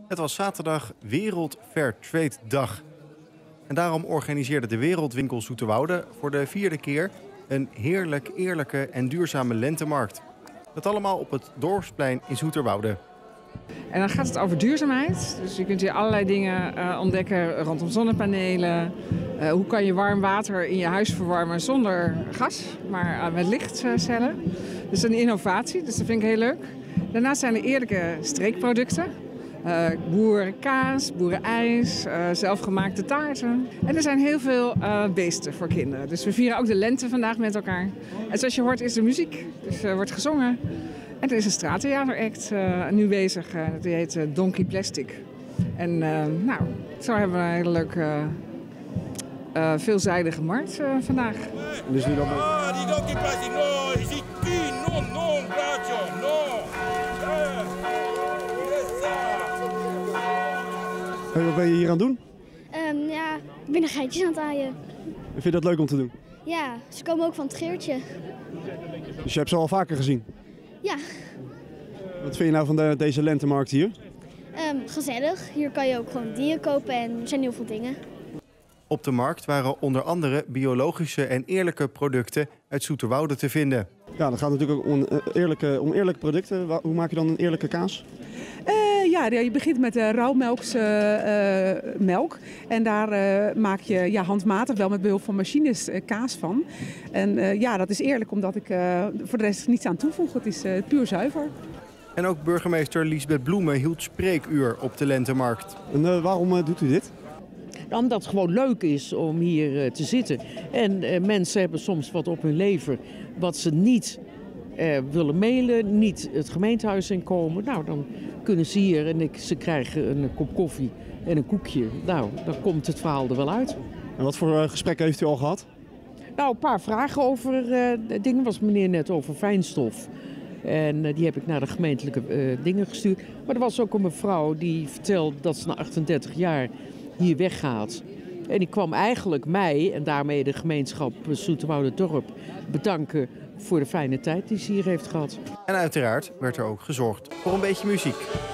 Het was zaterdag Wereld Fairtrade Dag. En daarom organiseerde de Wereldwinkel Zoeterwoude voor de 4e keer een heerlijk, eerlijke en duurzame lentemarkt. Dat allemaal op het Dorpsplein in Zoeterwoude. En dan gaat het over duurzaamheid. Dus je kunt hier allerlei dingen ontdekken rondom zonnepanelen. Hoe kan je warm water in je huis verwarmen zonder gas, maar met lichtcellen. Dus een innovatie, dus dat vind ik heel leuk. Daarnaast zijn er eerlijke streekproducten. Boerenkaas, boerenijs, zelfgemaakte taarten. En er zijn heel veel beesten voor kinderen. Dus we vieren ook de lente vandaag met elkaar. En zoals je hoort is er muziek, dus er wordt gezongen. En er is een straattheateract nu bezig, die heet Donkey Plastic. En zo hebben we een hele leuke, veelzijdige markt vandaag. Dus nu dan... die Donkey Plastic, no, is qui, non, braccio, no. Hey, wat ben je hier aan het doen? Ik ben een geitjes aan het aaien. Vind je dat leuk om te doen? Ja, ze komen ook van het Geertje. Dus je hebt ze al vaker gezien? Ja, Wat vind je nou van deze lentemarkt hier? gezellig. Hier kan je ook gewoon dieren kopen en er zijn heel veel dingen. Op de markt waren onder andere biologische en eerlijke producten uit Zoeterwoude te vinden. Ja, dan gaat het natuurlijk ook om eerlijke producten. Hoe maak je dan een eerlijke kaas? Je begint met rauwmelkse melk. En daar maak je handmatig, wel met behulp van machines, kaas van. En dat is eerlijk, omdat ik voor de rest niets aan toevoeg. Het is puur zuiver. En ook burgemeester Liesbeth Bloemen hield spreekuur op de lentemarkt. En waarom doet u dit? Omdat het gewoon leuk is om hier te zitten. En mensen hebben soms wat op hun lever wat ze niet willen mailen, niet het gemeentehuis inkomen. Nou, dan kunnen ze hier en ze krijgen een kop koffie en een koekje. Nou, dan komt het verhaal er wel uit. En wat voor gesprekken heeft u al gehad? Nou, een paar vragen over dingen. Was meneer net over fijnstof. En die heb ik naar de gemeentelijke dingen gestuurd. Maar er was ook een mevrouw die vertelde dat ze na 38 jaar hier weggaat. En die kwam eigenlijk mij en daarmee de gemeenschap Zoeterwoude-Dorp bedanken voor de fijne tijd die ze hier heeft gehad. En uiteraard werd er ook gezorgd voor een beetje muziek.